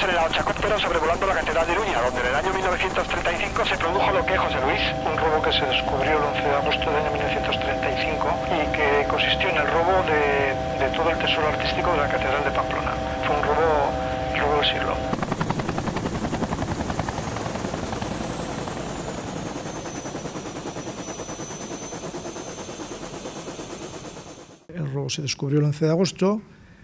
en el Ochacóptero sobrevolando la Catedral de Iruña, donde en el año 1935 se produjo lo que, José Luis. Un robo que se descubrió el 11 de agosto del año 1935 y que consistió en el robo de todo el tesoro artístico de la Catedral de Pamplona. Fue un robo del siglo. El robo se descubrió el 11 de agosto,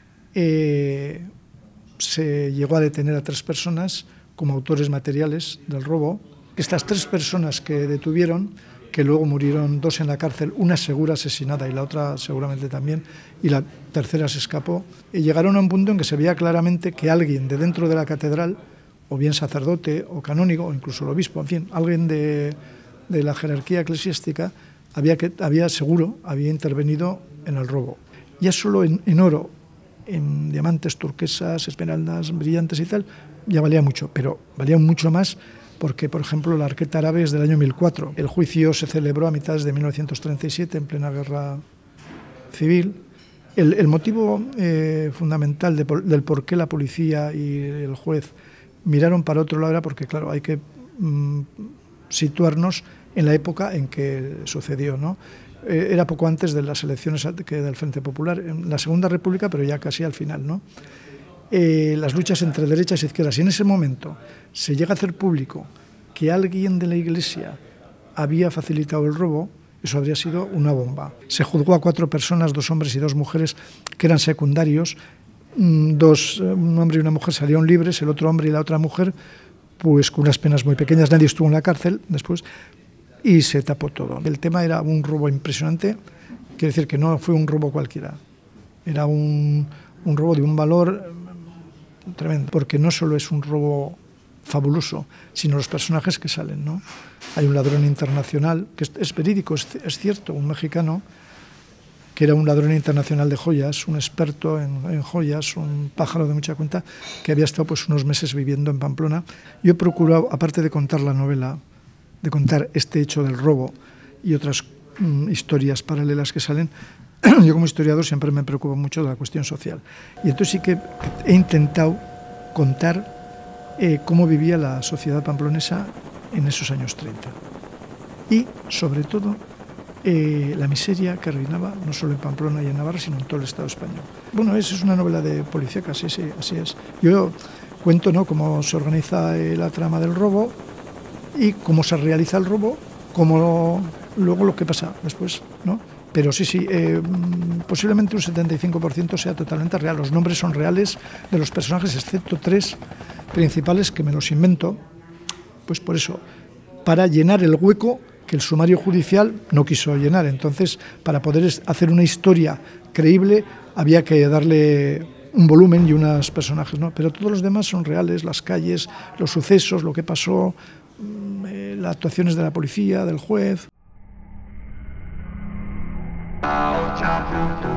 se llegó a detener a 3 personas como autores materiales del robo. Estas 3 personas que detuvieron, que luego murieron 2 en la cárcel, una segura asesinada y la otra seguramente también, y la tercera se escapó, y llegaron a un punto en que se veía claramente que alguien de dentro de la catedral, o bien sacerdote o canónigo, o incluso el obispo, en fin, alguien de la jerarquía eclesiástica, había intervenido en el robo. Ya solo en oro, en diamantes, turquesas, esmeraldas, brillantes y tal, ya valía mucho, pero valía mucho más porque, por ejemplo, la arqueta árabe es del año 1004. El juicio se celebró a mitades de 1937, en plena guerra civil. El motivo fundamental del por qué la policía y el juez miraron para otro lado era porque, claro, hay que situarnos en la época en que sucedió, ¿no? Era poco antes de las elecciones del Frente Popular, en la Segunda República, pero ya casi al final, ¿no? Las luchas entre derechas e izquierdas. Y en ese momento se llega a hacer público que alguien de la Iglesia había facilitado el robo, eso habría sido una bomba. Se juzgó a 4 personas, 2 hombres y 2 mujeres, que eran secundarios. Un hombre y una mujer salieron libres, el otro hombre y la otra mujer, pues con unas penas muy pequeñas. Nadie estuvo en la cárcel después y se tapó todo. El tema era un robo impresionante, quiere decir que no fue un robo cualquiera, era un robo de un valor tremendo, porque no solo es un robo fabuloso, sino los personajes que salen, ¿no? Hay un ladrón internacional, que es verídico, es cierto, un mexicano, que era un ladrón internacional de joyas, un experto en joyas, un pájaro de mucha cuenta, que había estado pues unos meses viviendo en Pamplona. Yo he procurado, aparte de contar la novela, de contar este hecho del robo y otras historias paralelas que salen, yo como historiador siempre me preocupo mucho de la cuestión social. Y entonces sí que he intentado contar cómo vivía la sociedad pamplonesa en esos años 30. Y, sobre todo, la miseria que reinaba no solo en Pamplona y en Navarra, sino en todo el Estado español. Bueno, es una novela de policíaca, sí, así es. Yo cuento, ¿no?, cómo se organiza la trama del robo y cómo se realiza el robo, cómo luego lo que pasa después, ¿no? Pero sí, posiblemente un 75% sea totalmente real. Los nombres son reales de los personajes, excepto 3 principales que me los invento, pues por eso, para llenar el hueco que el sumario judicial no quiso llenar. Entonces, para poder hacer una historia creíble, había que darle un volumen y unos personajes, ¿no? Pero todos los demás son reales, las calles, los sucesos, lo que pasó, las actuaciones de la policía, del juez.